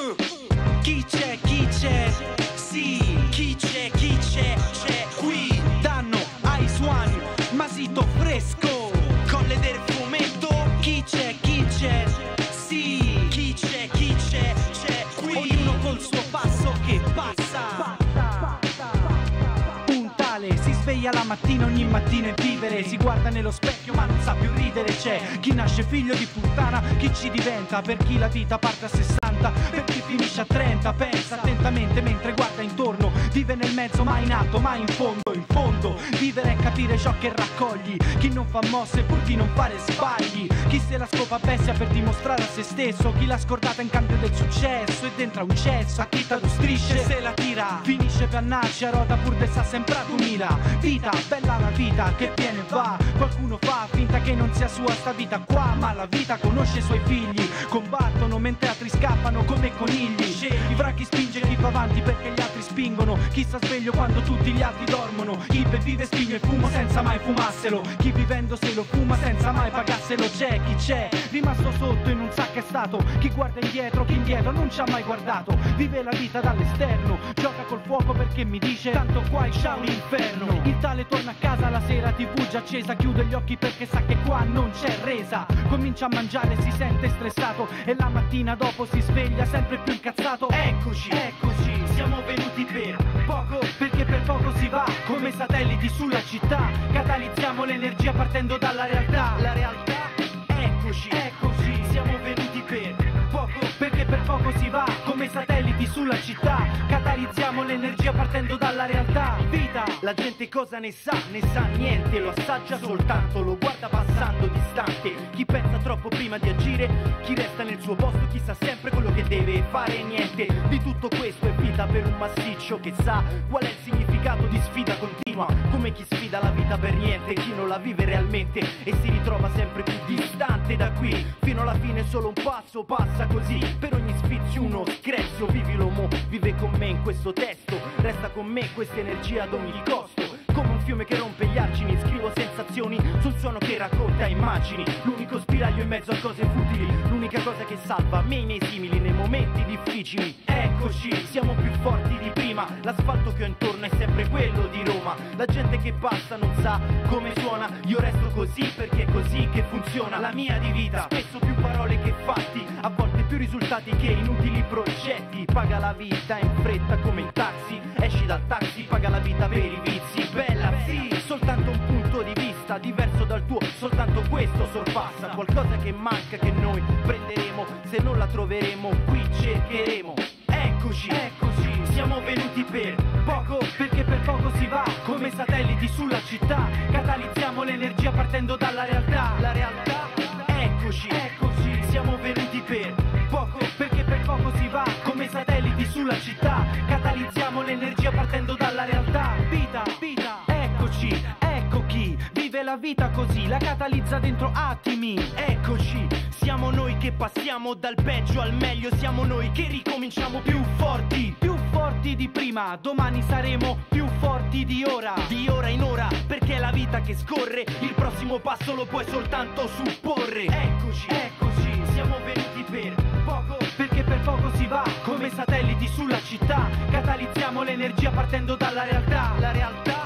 Chi c'è, sì, chi c'è qui. Danno ai suoni, masito fresco, colle del fumetto. Chi c'è, sì, chi c'è qui. Ognuno col suo passo che passa. Un tale si sveglia la mattina, ogni mattina è vivere. Si guarda nello specchio ma non sa più ridere. C'è chi nasce figlio di puttana, chi ci diventa. Per chi la vita parte a 60, per chi finisce a 30. Pensa attentamente mentre guarda intorno. Vive nel mezzo ma in alto, ma in fondo. Vivere è capire ciò che raccogli. Chi non fa mosse pur di non fare sbagli. Chi se la scopa bestia per dimostrare a se stesso. Chi l'ha scordata in cambio del successo. E dentro un cesso a chi lo strisce se la tira. Finisce per annarci a rota pur de sa sempre a 2000. Vita, bella la vita che viene e va. Qualcuno fa finta che non sia sua sta vita qua. Ma la vita conosce i suoi figli. Combattono mentre altri scappano come conigli. Scegli fra chi spinge e chi va avanti perché gli altri spingono. Chi sta sveglio quando tutti gli altri dormono. Chi vive spinge il fumo senza mai fumasselo. Chi vivendo se lo fuma senza mai pagasselo. C'è chi c'è rimasto sotto e non sa che è stato. Chi guarda indietro, chi indietro non ci ha mai guardato. Vive la vita dall'esterno, gioca col fuoco perché mi dice tanto qua c'è un inferno. Il tale torna a casa la sera, TV già accesa. Chiude gli occhi perché sa che qua non c'è resa. Comincia a mangiare, si sente stressato. E la mattina dopo si sveglia sempre più incazzato. Eccoci, siamo venuti per poco. Perché per poco si va come satelliti sulla città. Catalizziamo l'energia partendo dalla realtà. La realtà, eccoci, siamo venuti per poco. Perché per poco si va come satelliti sulla città. Catalizziamo l'energia partendo dalla realtà. Vita, la gente cosa ne sa niente. Lo assaggia soltanto, lo guarda passando distante. Chi pensa troppo prima di agire, chi resta nel suo posto, chi sa sempre quello che deve fare. Niente di tutto questo è vita per un massiccio che sa qual è il significato di sfida continua. Come chi sfida la vita per niente, chi non la vive realmente e si ritrova sempre più distante da qui. Fino alla fine solo un passo passa così. Per ogni sfizio uno screzio. Vivilo mo, vive con me in questo testo. Resta con me questa energia ad ogni costo. Come un fiume che rompe gli argini, scrivo sensazioni sul suono che racconta immagini. L'unico spiraglio in mezzo a cose futili, l'unica cosa che salva me e i miei simili nei momenti difficili. Eccoci, siamo più forti di prima. L'asfalto che ho intorno è sempre quello di Roma. La gente che passa non sa come suona. Io resto così perché è così che funziona la mia di vita. Spesso più parole che fatti, a volte più risultati che inutili progetti. Paga la vita in fretta come in taxi. Esci dal taxi, paga la vita per i vizi. Bella sì, soltanto un punto di vista diverso dal tuo, soltanto questo sorpassa. Qualcosa che manca che noi prenderemo. Se non la troveremo qui cercheremo. Eccoci, siamo venuti per poco. Perché per poco si va come satelliti sulla città. Catalizziamo l'energia partendo dalla realtà. La realtà, eccoci, siamo venuti per poco. Perché per poco si va come satelliti sulla città. Catalizziamo l'energia partendo dalla realtà. Vita, eccoci, ecco chi vive la vita così, la catalizza dentro attimi. Eccoci, siamo noi che passiamo dal peggio al meglio. Siamo noi che ricominciamo più forti di prima. Domani saremo più forti di ora in ora. Perché è la vita che scorre, il prossimo passo lo puoi soltanto supporre. Eccoci, siamo venuti per poco. Perché per poco si va come satelliti sulla città. Catalizziamo l'energia partendo dalla realtà. La realtà,